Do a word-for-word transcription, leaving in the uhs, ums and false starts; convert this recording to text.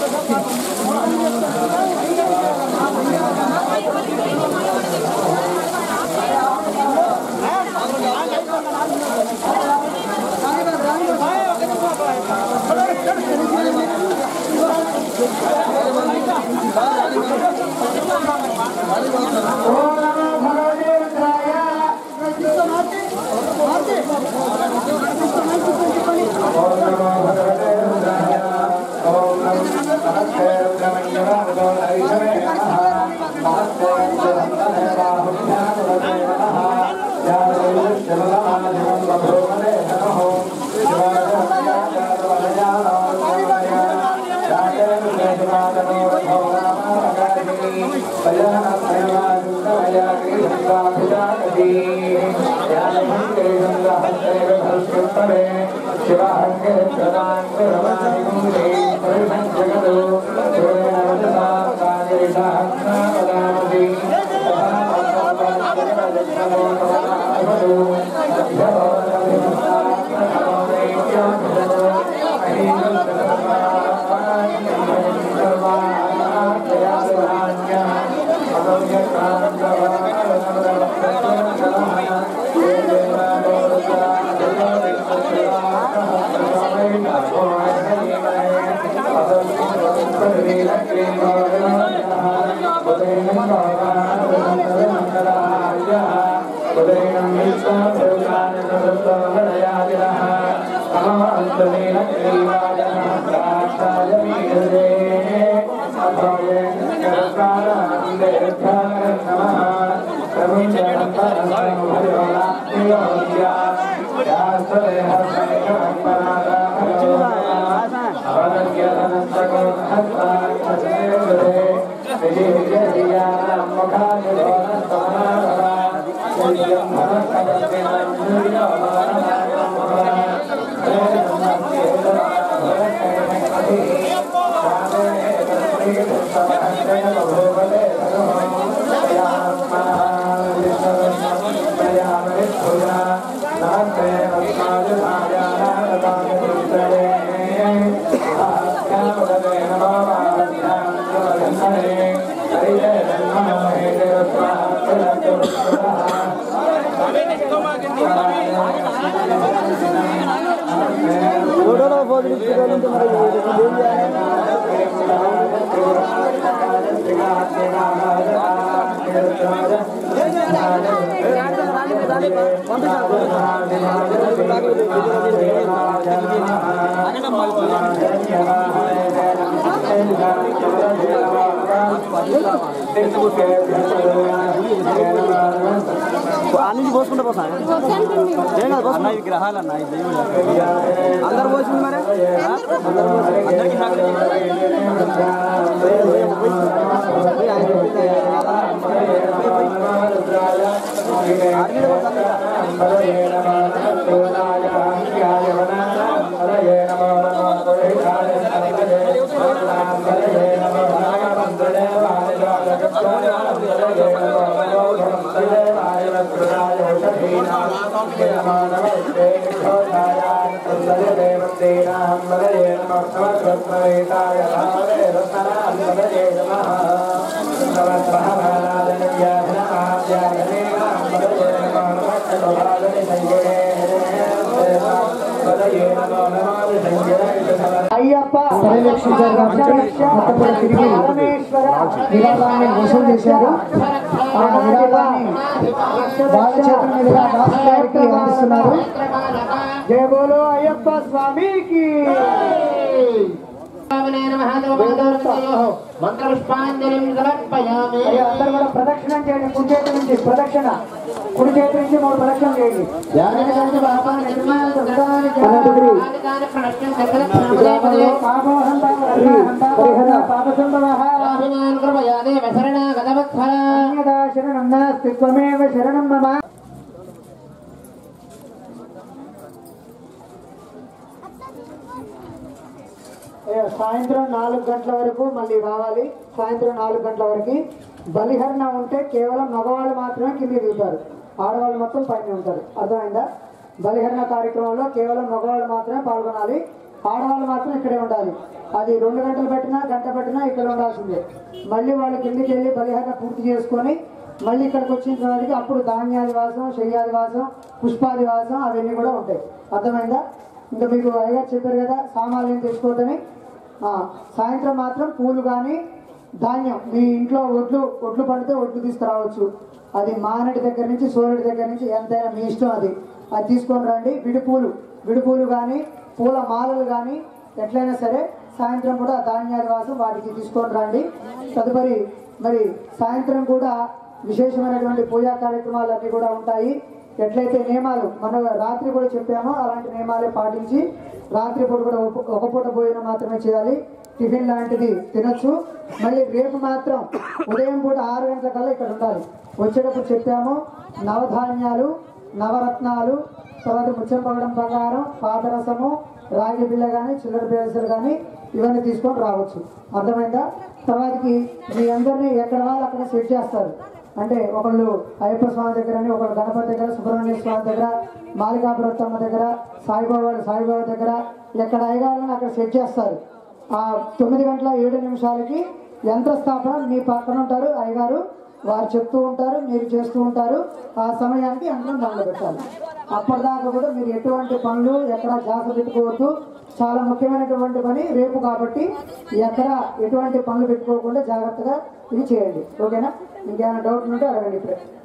నుంచి పోసుకుంటే పోసా విగ్రహాలు అన్న అందరు పోసింది మరి అయ్యప్ప విరాళాన్ని వసూలు చేశారు. ఆ విరాళాన్ని వాళ్ళ చేతుల మీదుగా రాష్ట్ర గారికి అందిస్తున్నారు. జయ బోలో అయ్యప్ప స్వామికి. మంత్రపుష్పాంజలిం సమర్పయామి. అందరూ కూడా ప్రదక్షిణం చేయండి. కుడి చేతి నుంచి ప్రదక్షిణ, కుడి చేతి నుంచి మూడు ప్రదక్షిణ చేయండి. శరణం నాస్తి త్వమేవ శరణం మమ. సాయంత్రం నాలుగు గంటల వరకు మళ్ళీ రావాలి. సాయంత్రం నాలుగు గంటల వరకు బలిహరణ ఉంటే కేవలం మగవాళ్ళు మాత్రమే కింద దిగుతారు, ఆడవాళ్ళు మొత్తం పైన ఉంటారు. అర్థమైందా? బలిహరణ కార్యక్రమంలో కేవలం మగవాళ్ళు మాత్రమే పాల్గొనాలి, ఆడవాళ్ళు మాత్రం ఇక్కడే ఉండాలి. అది రెండు గంటలు పెట్టినా గంట పెట్టినా ఇక్కడ ఉండాల్సిందే. మళ్ళీ వాళ్ళు కిందికి వెళ్ళి బలిహరణ పూర్తి చేసుకొని మళ్ళీ ఇక్కడికి వచ్చిన తర్వాత అప్పుడు ధాన్యాది వాసం, శయ్యాది వాసం, పుష్పాది వాసం అవన్నీ కూడా ఉంటాయి. అర్థమైందా? ఇంకా మీకు అయ్యగారు చెప్పారు కదా సామాన్లు ఏం తెచ్చుకోవద్దని. సాయంత్రం మాత్రం పూలు కానీ ధాన్యం, మీ ఇంట్లో ఒడ్లు ఒడ్లు పడితే ఒడ్లు తీసుకురావచ్చు. అది మానటి దగ్గర నుంచి సోరెడి దగ్గర నుంచి ఎంతైనా మీ ఇష్టం. అది అది తీసుకొని రండి. విడిపూలు విడిపూలు కానీ పూల మాలలు కానీ ఎట్లయినా సరే సాయంత్రం కూడా ధాన్యాది వాసం వాటికి తీసుకొని రండి. తదుపరి మరి సాయంత్రం కూడా విశేషమైనటువంటి పూజా కార్యక్రమాలు అన్నీ కూడా ఉంటాయి. ఎట్లయితే నియమాలు మనం రాత్రి కూడా చెప్పామో అలాంటి నియమాలే పాటించి రాత్రి పూట కూడా ఒక పూట భోజనం మాత్రమే చేయాలి. టిఫిన్ లాంటిది తినొచ్చు. మళ్ళీ రేపు మాత్రం ఉదయం పూట ఆరు గంటల కల్లా ఇక్కడ ఉండాలి. వచ్చేటప్పుడు చెప్పాము నవధాన్యాలు, నవరత్నాలు, తర్వాత ముచ్చం పగడం బంగారం, పాదరసము, రాగి బిళ్ళ కానీ చిల్లర పేసలు కానీ ఇవన్నీ తీసుకొని రావచ్చు. అర్థమైందా? తర్వాతకి మీ అందరినీ ఎక్కడ వాళ్ళు అక్కడ సెట్ చేస్తారు. అంటే ఒకళ్ళు అయ్యప్ప స్వామి దగ్గరని, ఒకళ్ళు గణపతి దగ్గర, సుబ్రహ్మణ్య స్వామి దగ్గర, మాలికాపురత్తమ్మ దగ్గర, సాయిబాబా సాయిబాబా దగ్గర ఎక్కడ అయ్యగారులను అక్కడ సెట్ చేస్తారు. ఆ తొమ్మిది గంటల ఏడు నిమిషాలకి యంత్ర స్థాపన మీ పక్కన ఉంటారు అయ్యగారు, వారు చెప్తూ ఉంటారు, మీరు చేస్తూ ఉంటారు. ఆ సమయానికి యంత్రం దాంట్లో పెట్టాలి. అప్పటిదాకా కూడా మీరు ఎటువంటి పనులు ఎక్కడ జాస పెట్టుకోవద్దు. చాలా ముఖ్యమైనటువంటి పని రేపు కాబట్టి ఎక్కడ ఎటువంటి పనులు పెట్టుకోకుండా జాగ్రత్తగా ఇది చేయండి. ఓకేనా? ఇంకేమైనా డౌట్ ఉంటే అడగండి ఇప్పుడే.